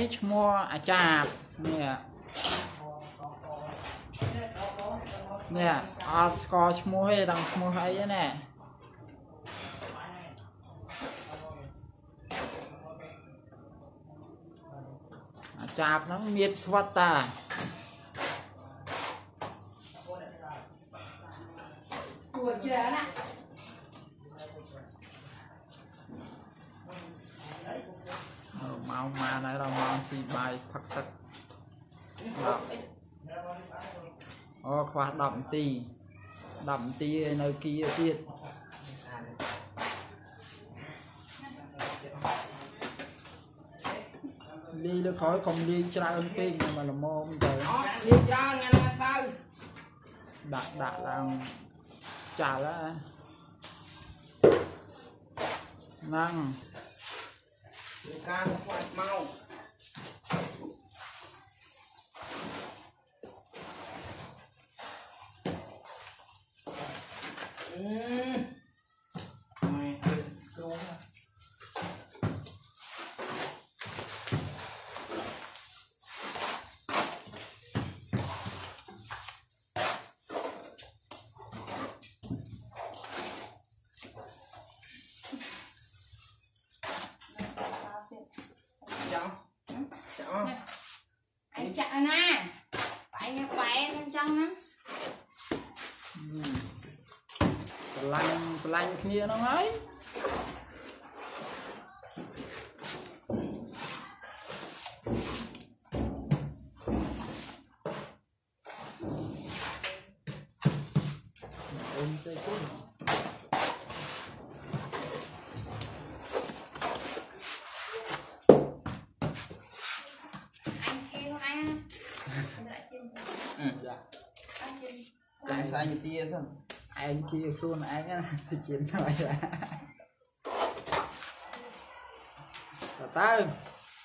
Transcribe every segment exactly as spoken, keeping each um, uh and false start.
ấy mua à chạp nè nè à có mua hay đằng mua hay nè à chạp nó miết swat ta sủa chưa nè mau mà này là mau xì bài thật thật ô khoa đậm tì đậm tì nơi kia tiết ly được khói không ly tra ơn phim mà là mô không tới ly tra nghe nó sao đặt đặt là trả lá năng ca quạt mau anh chặn nè anh khỏe bên trong á lanh lanh kia nó ấy cái sai như tia sao anh kia luôn anh á thì chiến rồi là tới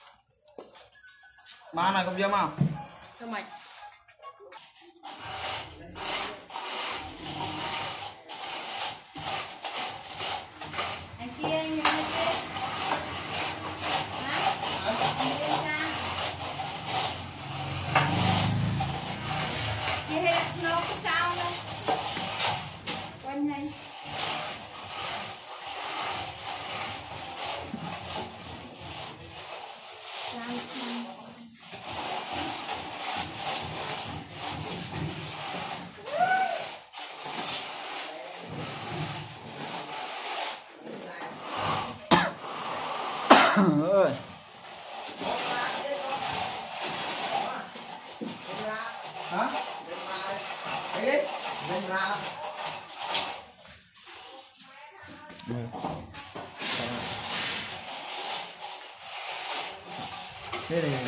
mà này không dám không thôi mày anh kia anh kia ơi hả cái lên ra đây này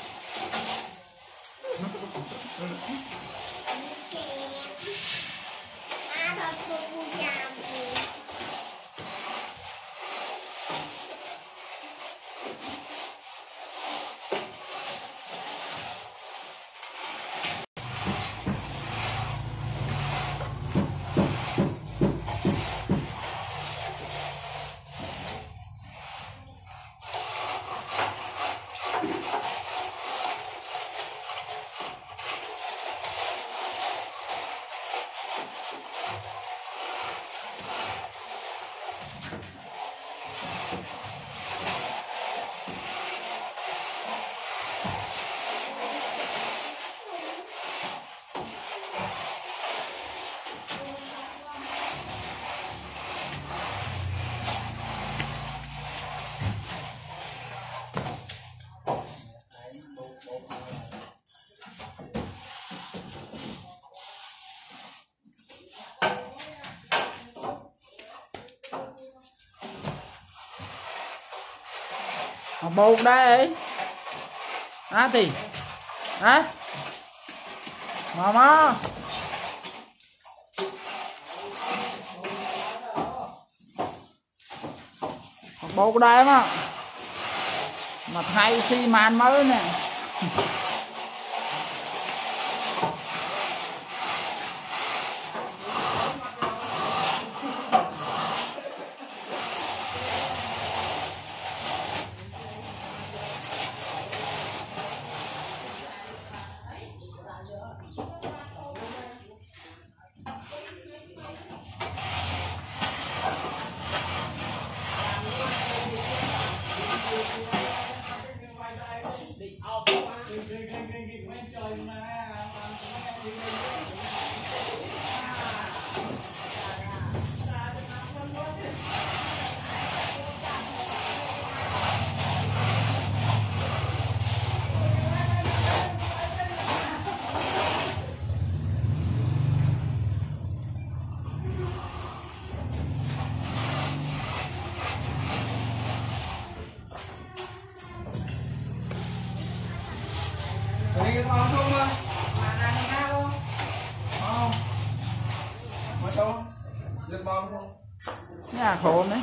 bầu đây á thì á mà mà bầu đây mà mà thay xi màn mới nè Cái cái thon không mà là đang nghe không? Không. Mà không. Được bom không? nhà khổ đấy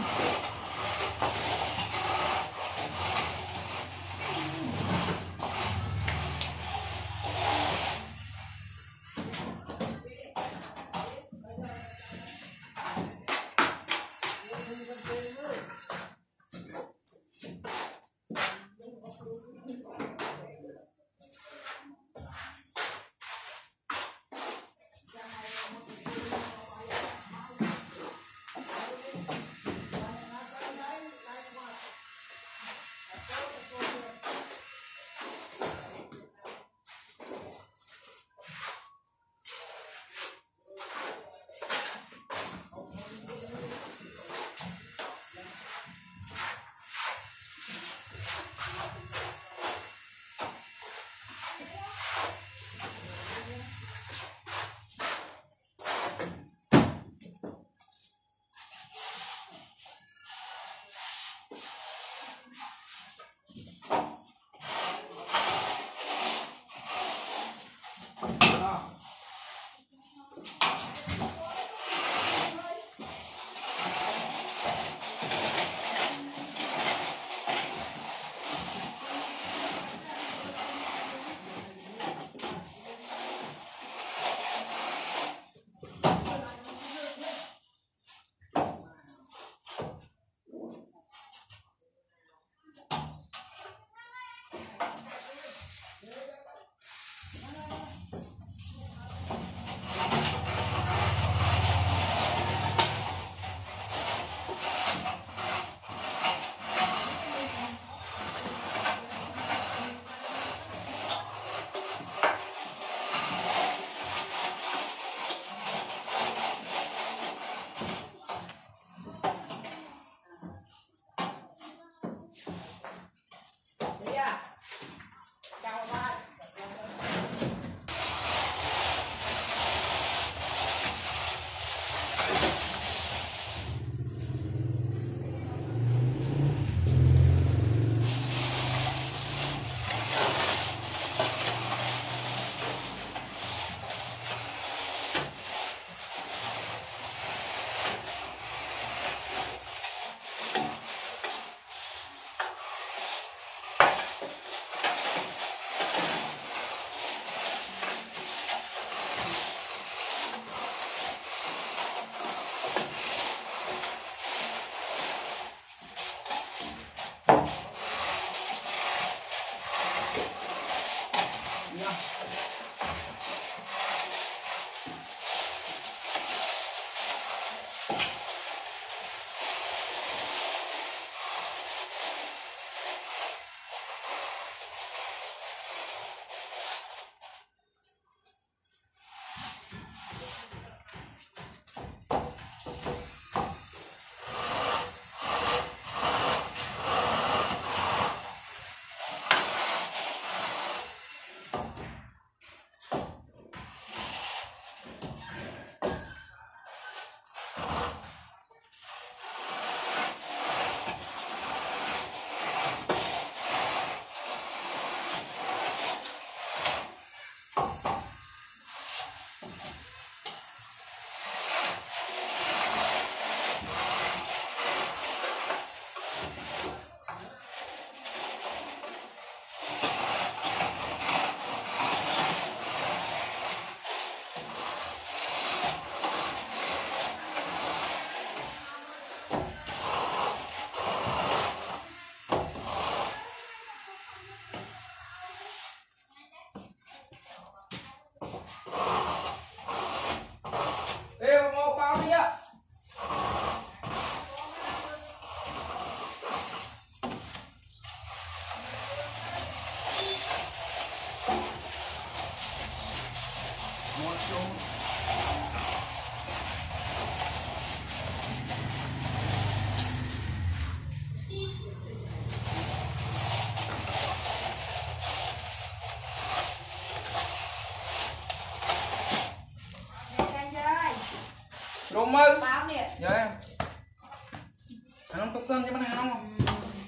trộm mơ Bao nè. dạ em anh không tục sơn cho mình ăn không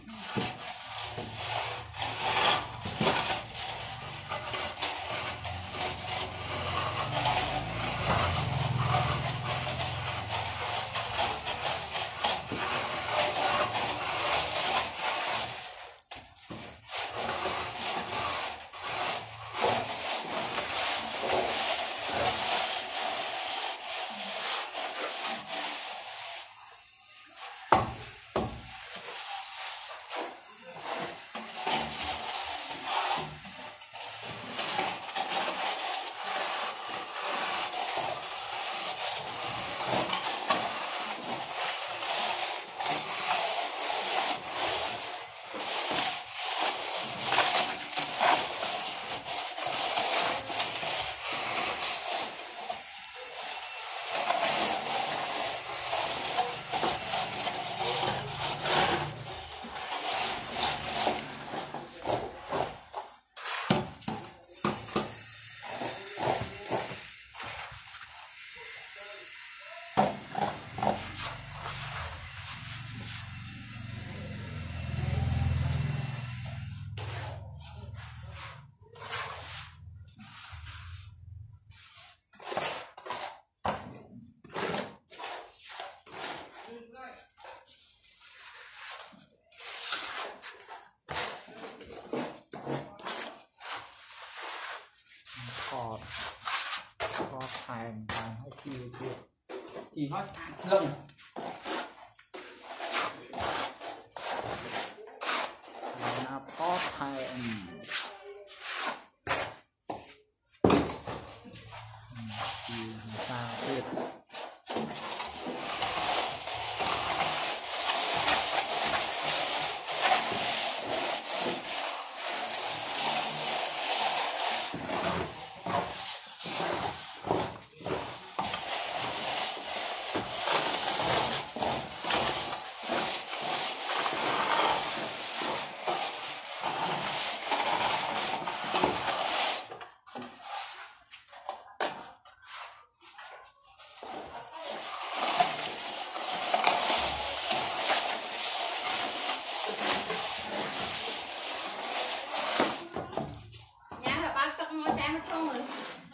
thọt thọt thèm thèm hay kia kia thì nó lưng là thọt thèm thì sao biết Nhá là bao tóc ngó trái mất không rồi.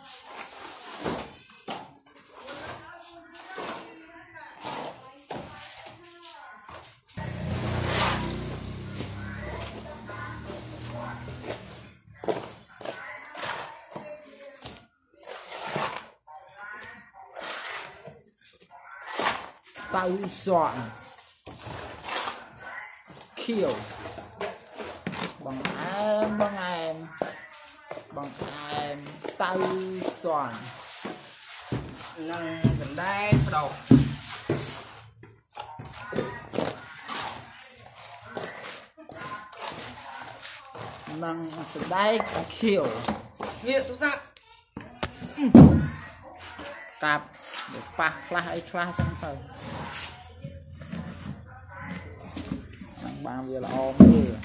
tao soạn khiêu bằng em bằng em bằng em tao soạn nâng sừng đai đầu năng sẽ đáy khiêu nghĩa tôi sao cặp để pa class ấy class xong thôi bằng việc là ôm vừa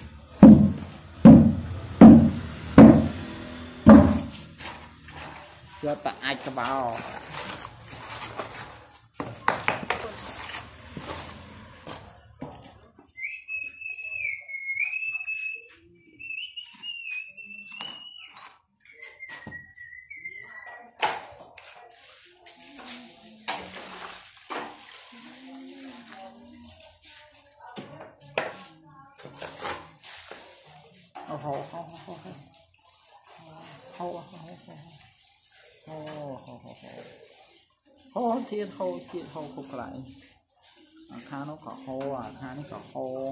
giờ tại ai cho bảo ô hô hô hô hô hô hô hô hô hô thiên hô thiên hô khúc lại khá nó có hô à khá nó có hô